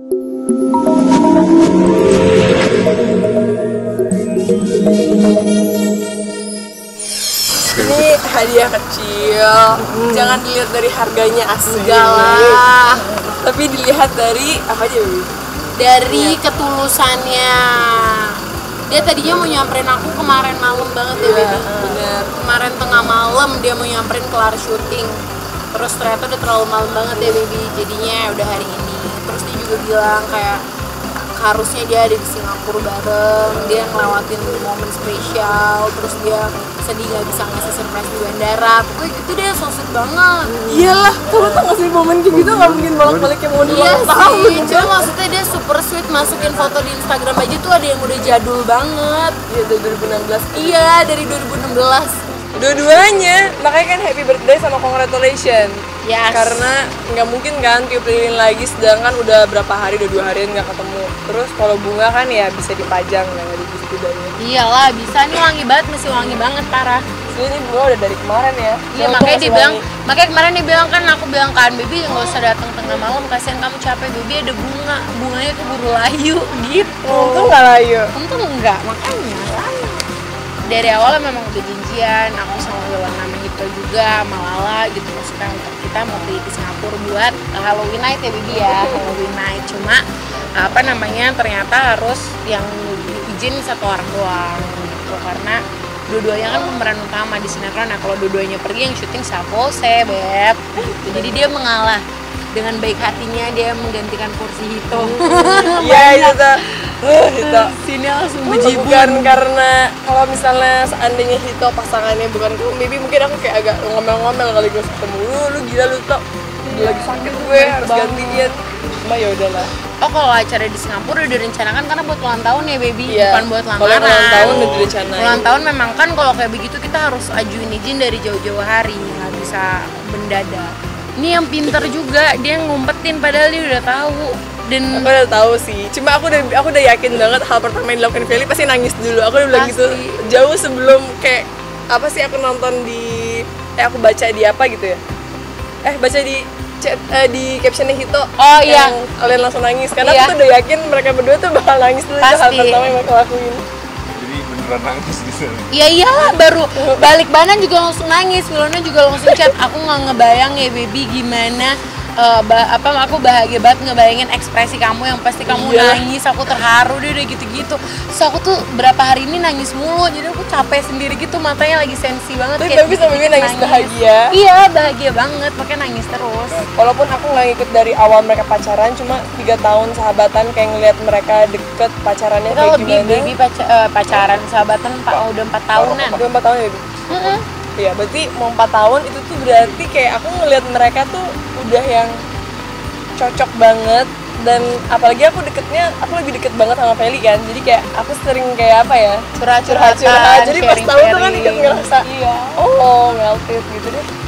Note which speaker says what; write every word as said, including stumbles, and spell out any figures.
Speaker 1: Ini hadiah kecil, hmm. jangan dilihat dari harganya asli.
Speaker 2: Enggak lah.
Speaker 1: Tapi dilihat dari apa aja, Bibi?
Speaker 2: Dari ya. ketulusannya. Dia tadinya mau nyamperin aku kemarin malam banget ya, Bibi.
Speaker 1: Bener.
Speaker 2: Kemarin tengah malam dia mau nyamperin kelar syuting. Terus ternyata udah terlalu malam banget ya, Bibi. Jadinya udah hari ini. Terus dia juga bilang kayak harusnya dia ada di Singapura bareng, dia ngelewatin momen spesial, terus dia sedih gak bisa ngasih surprise di bandara. Pokoknya gitu deh, so sweet banget.
Speaker 1: Iyalah, kamu tau gak sih momen kayak gitu gak mungkin bolak-balik yang mau
Speaker 2: iya
Speaker 1: tahun.
Speaker 2: Iya sih, cuma maksudnya dia super sweet, masukin foto di Instagram aja tuh ada yang udah jadul banget.
Speaker 1: Iya, dari dua ribu enam belas.
Speaker 2: Iya, dari dua ribu enam belas.
Speaker 1: Dua-duanya, makanya kan happy birthday sama congratulations.
Speaker 2: Yes.
Speaker 1: Karena nggak mungkin kan tiup lilin lagi, sedangkan udah berapa hari, udah dua harian nggak ketemu. Terus kalau bunga kan ya bisa dipajang, nggak di setidaknya.
Speaker 2: Iyalah, bisa. Ini wangi banget, masih wangi banget, parah.
Speaker 1: Ini bunga udah dari kemarin ya.
Speaker 2: Iya, makanya dia bilang, makanya kemarin dia bilang kan, aku bilang kan, Bibi nggak usah datang tengah malam, kasihan kamu capek, Bibi ada bunga, bunganya keburu layu gitu.
Speaker 1: Untung nggak layu.
Speaker 2: Untung enggak, makanya. Dari awal memang udah janjian, aku sama Wilan namanya Hito juga, sama Lala gitu, maksudnya untuk kita mau pergi ke Singapura buat Halloween night ya, Bibi ya, Halloween night. Cuma apa namanya, ternyata harus yang izin satu orang doang gitu, karena dua-duanya kan pemeran utama di sinetron. Nah kalau dua-duanya pergi, yang syuting Sapose, Beb gitu. Jadi dia mengalah dengan baik hatinya, dia menggantikan kursi Hito.
Speaker 1: Iya, itu tuh. Uh, Hito.
Speaker 2: Sini langsung
Speaker 1: bejibun. Bukan karena kalau misalnya seandainya Hito pasangannya bukan kamu, Bibi, mungkin aku kayak agak ngomel-ngomel kali gue ketemu lu, lu gila lu tau. Lagi sakit gue, harus gantiin. Cuma ya udahlah.
Speaker 2: Oh, kalau acara di Singapura udah direncanakan karena buat ulang tahun ya, Baby,
Speaker 1: iya.
Speaker 2: bukan buat lamaran.
Speaker 1: Kalau ulang tahun udah direncanain.
Speaker 2: Ulang tahun memang kan kalau kayak begitu kita harus ajuin izin dari jauh-jauh hari, nggak bisa mendadak. Ini yang pinter juga, dia ngumpetin padahal dia udah tahu. Dan
Speaker 1: aku udah tahu sih, cuma aku udah aku udah yakin banget hal pertama yang dilakukan Feli pasti nangis dulu. Aku udah bilang gitu jauh sebelum kayak apa sih aku nonton di eh aku baca di apa gitu ya, eh baca di chat eh, di captionnya Hito.
Speaker 2: Oh iya,
Speaker 1: kalian langsung nangis karena
Speaker 2: iya.
Speaker 1: aku tuh udah yakin mereka berdua tuh bakal nangis dulu. Itu hal pertama yang mereka lakuin.
Speaker 3: Jadi beneran nangis di sana.
Speaker 2: Iya iyalah, baru balik banan juga langsung nangis, Wilona juga langsung chat. Aku nggak ngebayang ya, Baby, gimana uh, ba- apa aku bahagia banget ngebayangin ekspresi kamu yang pasti kamu iya. nangis. Aku terharu deh udah gitu-gitu. So aku tuh berapa hari ini nangis mulu, jadi aku capek sendiri gitu, matanya lagi sensi banget.
Speaker 1: Tapi bagus sama Bibi nangis bahagia.
Speaker 2: Iya, bahagia banget, makanya nangis terus.
Speaker 1: Walaupun aku nggak ngikut dari awal mereka pacaran, cuma tiga tahun sahabatan, kayak ngeliat mereka deket pacarannya
Speaker 2: kita
Speaker 1: kayak
Speaker 2: lebih
Speaker 1: gimana.
Speaker 2: Baby paca- uh, pacaran sahabatan pak oh, udah empat tahunan.
Speaker 1: Udah empat tahun ya, Bibi?
Speaker 2: Mm-hmm.
Speaker 1: Iya, berarti mau empat tahun itu tuh berarti kayak aku ngeliat mereka tuh udah yang cocok banget. Dan apalagi aku deketnya, aku lebih deket banget sama Feli kan, jadi kayak aku sering kayak apa ya,
Speaker 2: curhat-curhatan,
Speaker 1: curhat-curhat. Jadi pas tahu tuh kan ikut ngerasa
Speaker 2: iya.
Speaker 1: oh melted gitu deh.